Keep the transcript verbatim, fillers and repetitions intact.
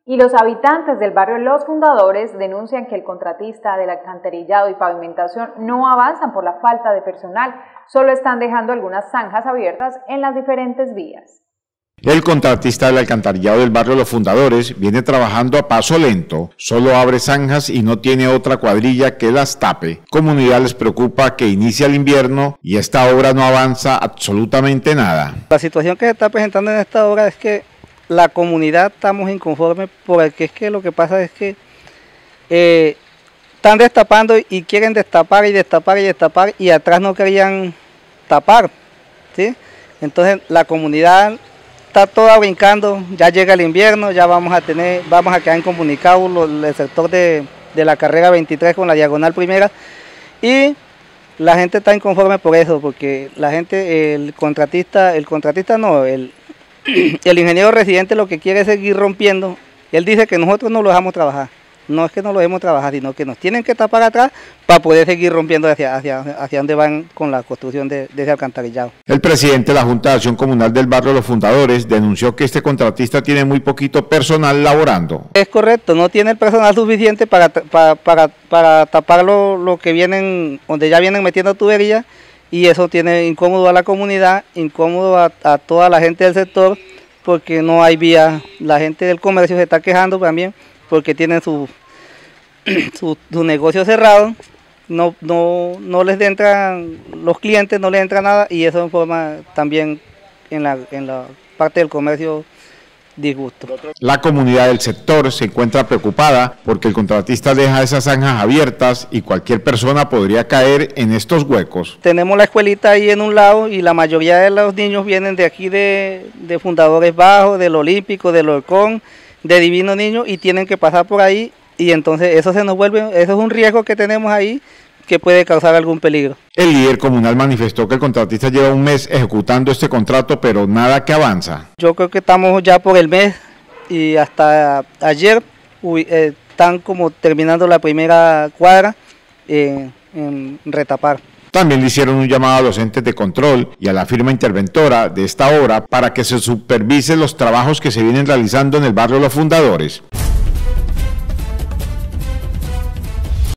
Y los habitantes del barrio Los Fundadores denuncian que el contratista del alcantarillado y pavimentación no avanzan por la falta de personal, solo están dejando algunas zanjas abiertas en las diferentes vías. El contratista del alcantarillado del barrio Los Fundadores viene trabajando a paso lento, solo abre zanjas y no tiene otra cuadrilla que las tape. Comunidad les preocupa que inicia el invierno y esta obra no avanza absolutamente nada. La situación que se está presentando en esta obra es que la comunidad estamos inconformes porque es que lo que pasa es que eh, están destapando y quieren destapar y destapar y destapar y atrás no querían tapar, ¿sí? Entonces la comunidad está toda brincando, ya llega el invierno, ya vamos a tener, vamos a quedar incomunicados el sector de, de la carrera veintitrés con la diagonal primera y la gente está inconforme por eso, porque la gente, el contratista, el contratista no, el, el ingeniero residente lo que quiere es seguir rompiendo. Él dice que nosotros no lo dejamos trabajar, no es que no lo dejemos trabajar, sino que nos tienen que tapar atrás para poder seguir rompiendo hacia, hacia, hacia donde van con la construcción de, de ese alcantarillado. El presidente de la Junta de Acción Comunal del barrio Los Fundadores denunció que este contratista tiene muy poquito personal laborando. Es correcto, no tiene el personal suficiente para, para, para, para tapar lo, lo que vienen, donde ya vienen metiendo tuberías, y eso tiene incómodo a la comunidad, incómodo a, a toda la gente del sector, porque no hay vía. La gente del comercio se está quejando también porque tienen su, su, su negocio cerrado, no, no, no les entran los clientes, no les entra nada, y eso forma también en la, en la parte del comercio disgusto. La comunidad del sector se encuentra preocupada porque el contratista deja esas zanjas abiertas y cualquier persona podría caer en estos huecos. Tenemos la escuelita ahí en un lado y la mayoría de los niños vienen de aquí de, de Fundadores Bajos, del Olímpico, del Orcón, de Divino Niño, y tienen que pasar por ahí, y entonces eso se nos vuelve, eso es un riesgo que tenemos ahí que puede causar algún peligro. El líder comunal manifestó que el contratista lleva un mes ejecutando este contrato, pero nada que avanza. Yo creo que estamos ya por el mes y hasta ayer uy, eh, están como terminando la primera cuadra eh, en retapar. También le hicieron un llamado a los entes de control y a la firma interventora de esta obra para que se supervise los trabajos que se vienen realizando en el barrio Los Fundadores.